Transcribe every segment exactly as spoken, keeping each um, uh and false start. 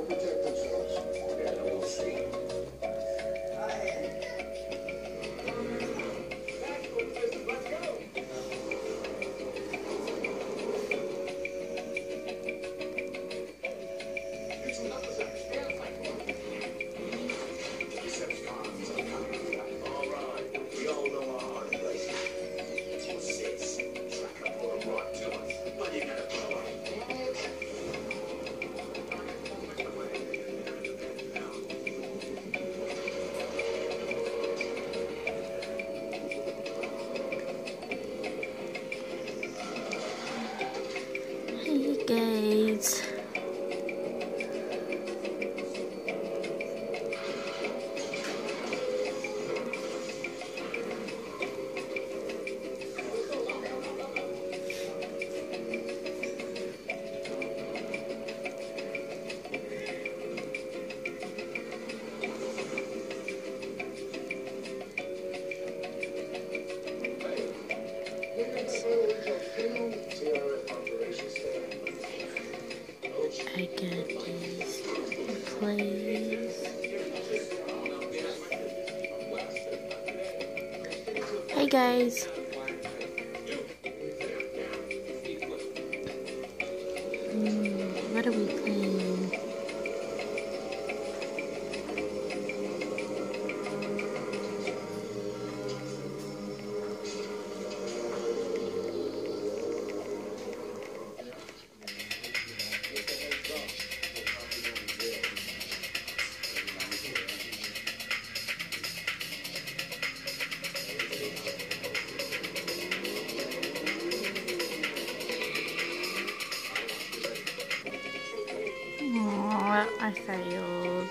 Guys, I get these plays. Hey guys. Hmm, what are we playing? I failed.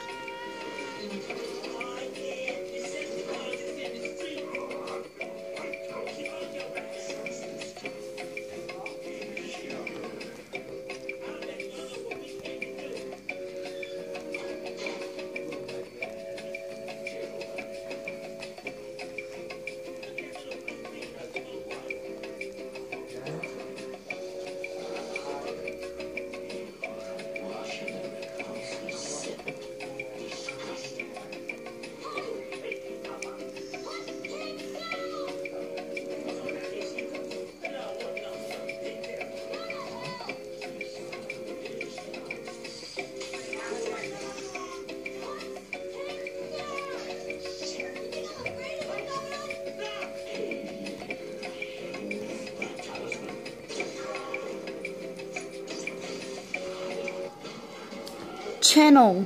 Channel.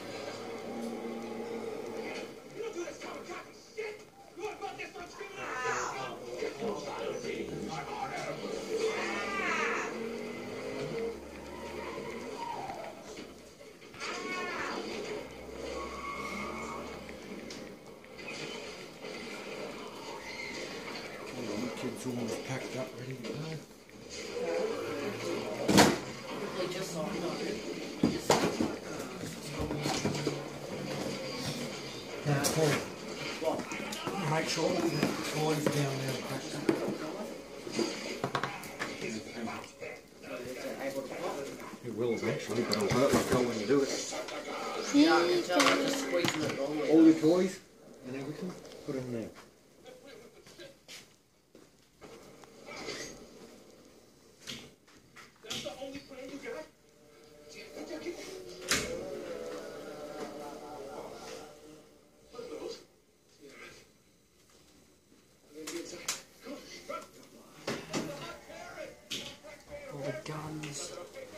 Kids almost packed up, ready to go. Now, Paul, make sure that the toys down there are packed up. It will eventually, but it'll hurt like hell when you do it. Yeah, I can tell I'm just squeezing it all the way. All your toys and everything, put them there. All the guns.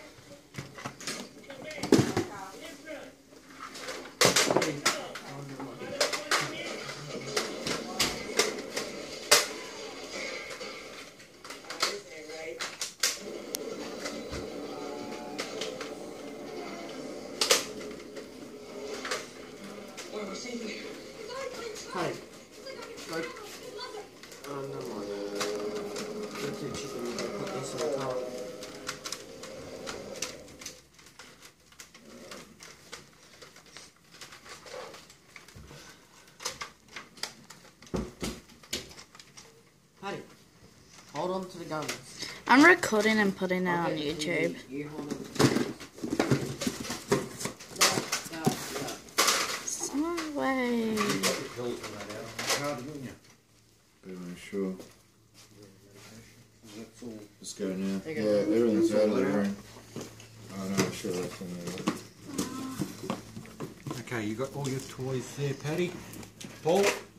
Hey, go. Oh, never mind. Go to the chicken and go put this in the car. Paddy, hold on to the guns. I'm recording and putting it on YouTube. You hold on. sure. Let's go now. There Yeah, you go. everything's That's out of all the there. room. Oh no, I'm sure that's in there. Okay, you got all your toys there, Patty. Paul?